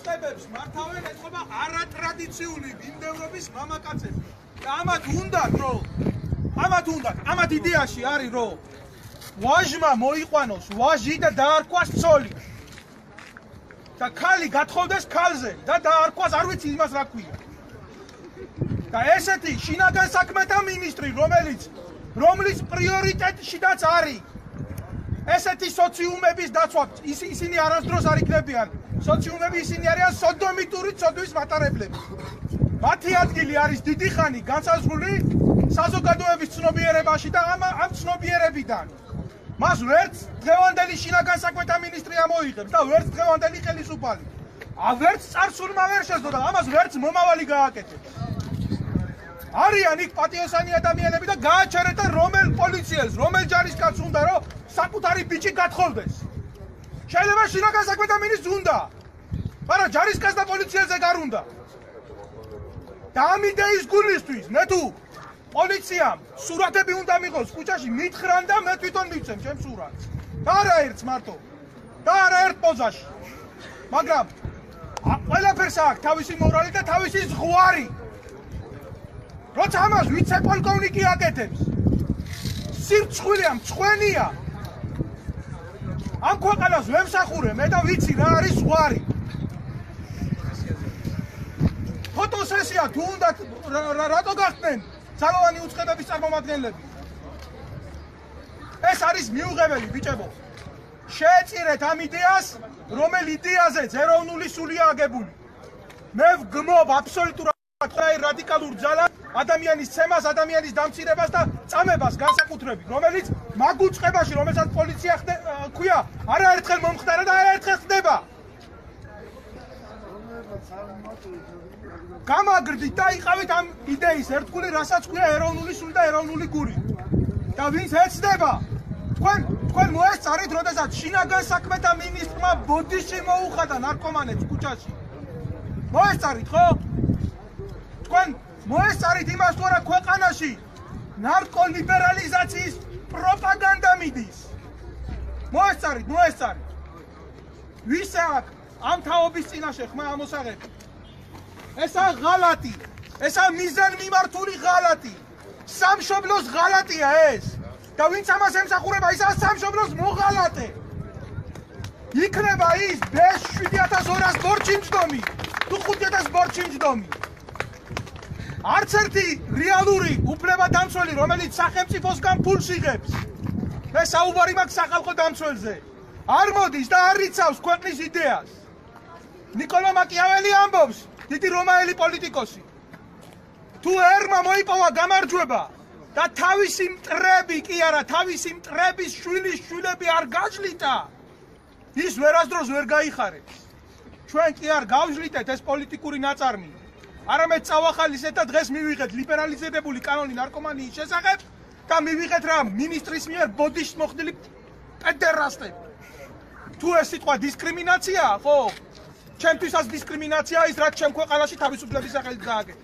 მოწყებებს მართავენ ეთყობა არატრადიციული მიმდევრობის მამაკაცები. და ამათ უნდათ რომ ამათ იდეაში არის რომ ვაჟმა მოიყვანოს ვაჟი და დაარქვას ცოლი. და ქალი გათხოვდეს ქალზე და დაარქვას არ ვიცი იმას რა ქვია. და ესეთი შინაგან საქმეთა მინისტრი რომლის პრიორიტეტშიდაც არის ესეთი სოციუმების დაცვა ისინი არასდროს არ იქნებიან სოციუმები ისინი არიან სოდომიტური ცოდვის მატარებლები. მათი ადგილი არის დიდი ხანი განსაზღვრული საზოგადოების ცნობიერებაში და ამ ცნობიერებიდან მას ვერც დღევანდელი შინაგან საქმეთა მინისტრი ამოიღებს და ვერც დღევანდელი ხელისუფალი. ვერც წარსულმა ვერ შეძლო და ამას ვერც მომავალი გააკეთებს. არიან იქ პატიოსანი ადამიანები და გააჩერეთ და რომელ პოლიციელს, რომელ ჯარისკაცს უნდა რომ საკუთარი ბიჭი გათხოვდეს. შეიძლება შინაგან საქმეთა მინისტრს უნდა, მაგრამ ჯარისკაცს და პოლიციელზე არ უნდა. და ამ იდეის გულისთვის მე თუ პოლიციამ სურათები უნდა მიღოს ქუჩაში მითხრან და მე თვითონ მივცემ ჩემ სურათს. და არა ერთს მარტო. და არა ერთ პოზაში. მაგრამ ყველაფერს აქვს თავისი მორალი და თავისი ზღვარი. როცა ამას ვიცე-პოლკოვნიკი აკეთებს, სირცხვილია, მწვენია. ამ ქვეყანას ვემსახურე მე და ვიცი რა არის ზღვარი. ფოტოსესია თუ უნდა რატო გახდნენ ძალოვანი უწყებების წარმომადგენლები? ეს არის მიუღებელი ბიჭებო. შეეწირეთ ამ იდეას, რომელ იდეაზეც ეროვნული სულია აგებული. მე ვგმობ აბსოლუტურად რადიკალურ ძალას, ადამიანის ცემას, ადამიანის დამცირებას და წამებას განსაკუთრებით, რომელიც მაგ უწყებაში, რომელსაც პოლიცია ქვია, არაერთხელ მომხდარა და არაერთხელ ხდება. გამაგრდით და იყავით ამ იდეის ერთგული, რასაც ქვია ეროვნული სული და ეროვნული გური. და ვინც ეცდება, თქვენ მოესწარით, როდესაც შინაგან საქმეთა მინისტრმა ბოდიში მოუხადა ნარკომანებს ქუჩაში. მოესწარით, ხო? თქვენ მოესწარით იმას, თუ არა ქვეყანაში ნარკოლიბერალიზაციის პროპაგანდა მიდის. მოესწარით. ვისა აქ ამ თაობის წინაშე ხმა ამოსაღები. ესა ღალატი, ესა მიზანმიმართული ღალატი. სამშობლოს ღალატია ეს. და ვინც ამას ემსახურება, ისაა სამშობლოს მოღალატე. იქნება ის ბეს 7200 ბორჩი მჯდომი, თუ 5000 ბორჩი მჯდომი. არც ერთი რეალური უფლებადამცველი, რომელიც სახელმწიფოსგან ფულს იღებს. მე საუბარი მაქვს სახალხო დამცველზე. არ მოდის და არ იცავს ქვეყნის იდეას. ნიკოლო მაკიაველი ამბობს, დიდი რომაელი პოლიტიკოსი. თუ ერმა მოიპოვა გამარჯვება და თავისი მტრები კი არა, თავისი მტრების შვილები არ გაჟლიტა, ის ვერასდროს ვერ გაიხარებს. ჩვენ კი არ გავჟლიტეთ ეს პოლიტიკური ნაწარმი. არამედ წავახალისეთ და დღეს მივიღეთ ლიბერალიზებული კანონი ნარკომანიის შესახებ და მივიღეთ რა მინისტრის მიერ ბოდიშს მოხდილი პედერასტები. თუ ეს სიტყვა დისკრიმინაციაა, ხო? ჩემთვისაც დისკრიმინაციაა ის, რაც ჩემ ქვეყანაში თავისუფლების სახელით გააკეთა.